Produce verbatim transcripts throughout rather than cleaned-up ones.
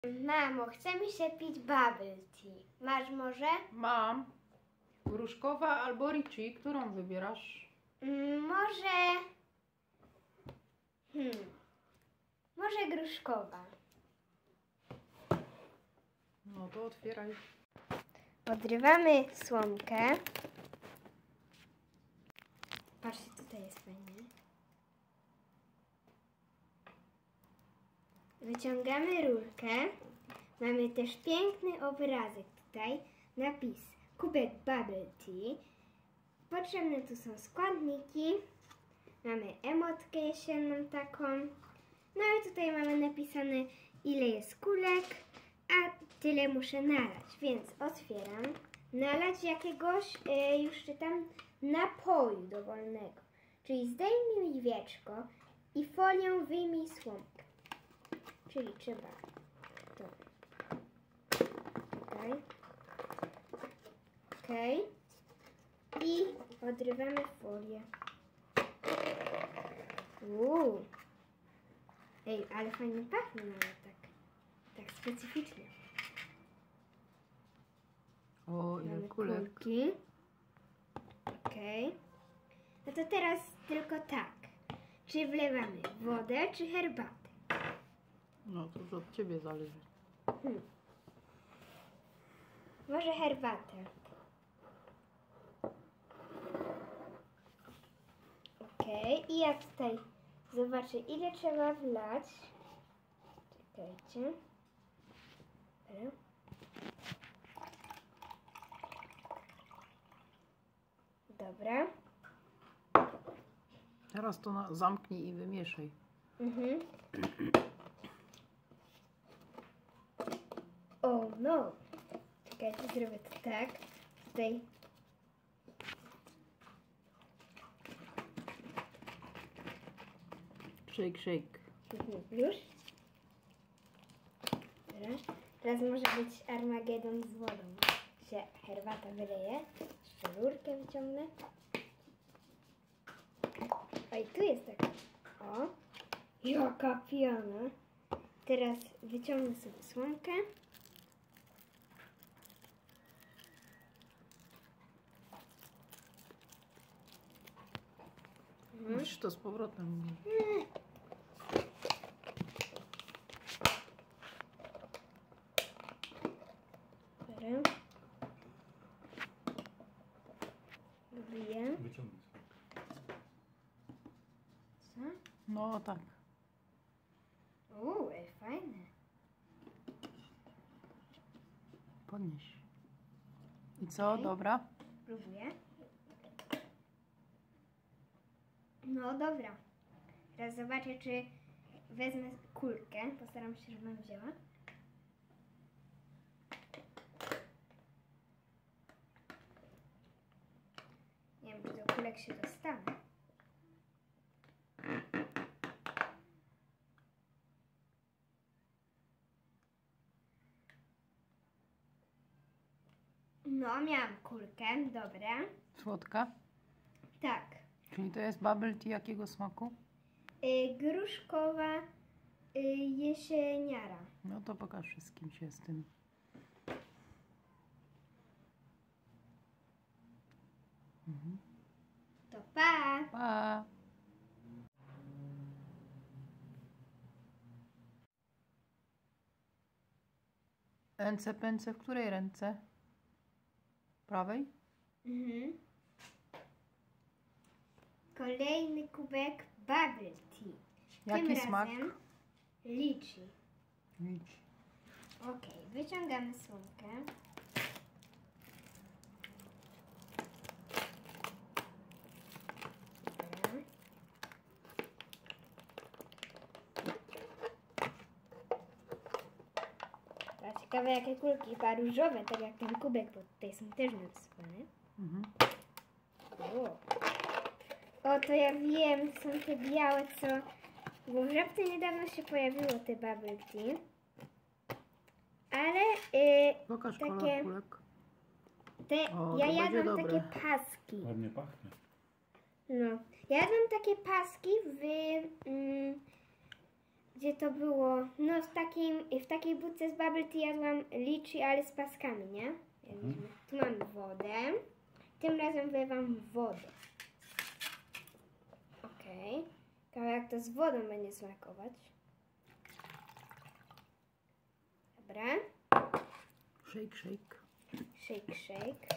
Mamo, chce mi się pić bubble tea. Masz może? Mam. Gruszkowa albo Ricci. Którą wybierasz? Mm, może... Hmm. Może gruszkowa. No to otwieraj. Odrywamy słomkę. Patrzcie, tutaj jest fajnie. Wyciągamy rurkę. Mamy też piękny obrazek tutaj. Napis kubek bubble tea. Potrzebne tu są składniki. Mamy emotkę jesienną taką. No i tutaj mamy napisane, ile jest kulek, a tyle muszę nalać. Więc otwieram. Nalać jakiegoś, yy, już czytam, napoju dowolnego. Czyli zdejmij wieczko i folią wyjmij słomkę. Czyli trzeba to tutaj. Ok. I odrywamy folię. Uuu. Ej, ale fajnie pachnie nawet tak. Tak specyficznie. O, ile Mamy kulek. kulki. Okej. No to teraz tylko tak. Czy wlewamy wodę, czy herbatę? No to już od ciebie zależy. Hmm. Może herbatę. Okej. I ja tutaj zobaczę, ile trzeba wlać. Czekajcie. Dobra. Dobra. Teraz to na, zamknij i wymieszaj. Mhm. O no. Czekajcie, zrobię to tak. Tutaj. Shake, shake. Mhm. Już. Dobra. Teraz może być Armagedon z wodą. Się herbata wyleje. Jeszcze rurkę wyciągnę. Oj, tu jest taka. O. Jaka piana. Teraz wyciągnę sobie słomkę. Mhm. Musisz to z powrotem. Dobra. Wybiję. Wyciągnij sobie. Co? No tak. Uuu, ej, fajne. Podnieś. I co? Okej. Dobra? Próbuję. No dobra. Teraz zobaczę, czy wezmę kulkę. Postaram się, żebym wzięła. Nie wiem, czy do kulek się dostanę. No, miałam kulkę, dobra. Słodka? Tak. Czyli to jest bubble tea jakiego smaku? Y, gruszkowa y, jesieniara. No to pokaż wszystkim się z tym. Mhm. To pa! Pa! Ręce pęce w której ręce? Prawej? Mhm. Kolejny kubek bubble tea. Jaki Tym smak? razem liczy. Idź. Ok, wyciągamy słomkę. Dobra. A ciekawe jakie kulki, chyba różowe, tak jak ten kubek, bo tutaj są też narysowane. Mhm. O. o, to ja wiem, są te białe, co... Bo w Żabce niedawno się pojawiło te bubble tea. Ale y, Pokaż Takie- kolor kulek. te, O, ja to będzie jadłam dobre. takie paski. Ładnie pachnie. No, ja jadłam takie paski w, mm, gdzie to było, no w, takim, w takiej budce z bubble tea jadłam liczy, ale z paskami, nie? Mhm. Tu mam wodę. Tym razem wlewam wodę. Okej. Okay. Jak to z wodą będzie smakować. Dobra. Shake, shake. Shake, shake.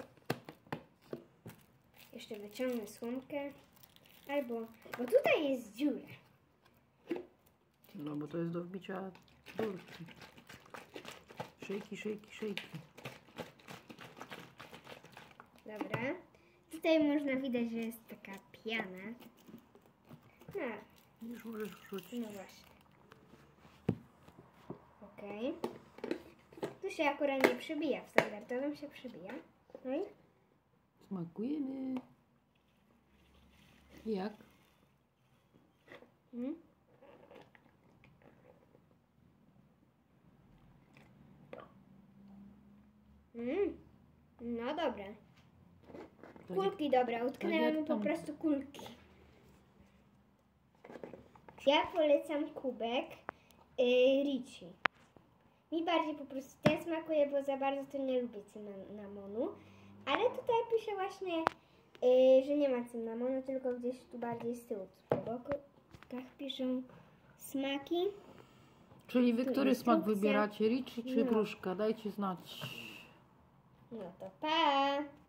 Jeszcze wyciągnę słomkę. Albo, bo tutaj jest dziura. No bo to jest do wbicia rurki. Szejki, szejki, szejki. Dobra. Tutaj można widać, że jest taka piana. A, Już możesz wrzucić. no właśnie. Okej. Tu się akurat nie przybija, w standardowym się przybija. No i Smakujemy. Jak? mm. Mm. No dobra. Tak Kulki dobra, utknęły jak mi po tam- prostu kulki. Ja polecam kubek yy, Ricci. Mi bardziej po prostu ten smakuje, bo za bardzo to nie lubię cynamonu. Ale tutaj pisze właśnie, yy, że nie ma cynamonu, tylko gdzieś tu bardziej z tyłu. Po bokach piszą smaki. Czyli wy Tu który smak instrukcja. wybieracie? Ricci czy No. gruszka? Dajcie znać. No to pa!